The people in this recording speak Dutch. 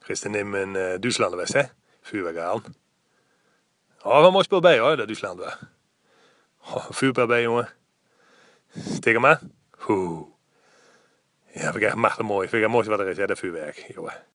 Gisteren in Duitsland geweest, hè? Vuurwerk aan. Oh, wat mooi speel bij hoor, dat Duitsland wel. Oh, vuurpijl bij, jongen. Tegen me? Oeh. Ja, vind ik echt machtig mooi. Vind ik het mooiste wat er is, hè, dat vuurwerk, jongen.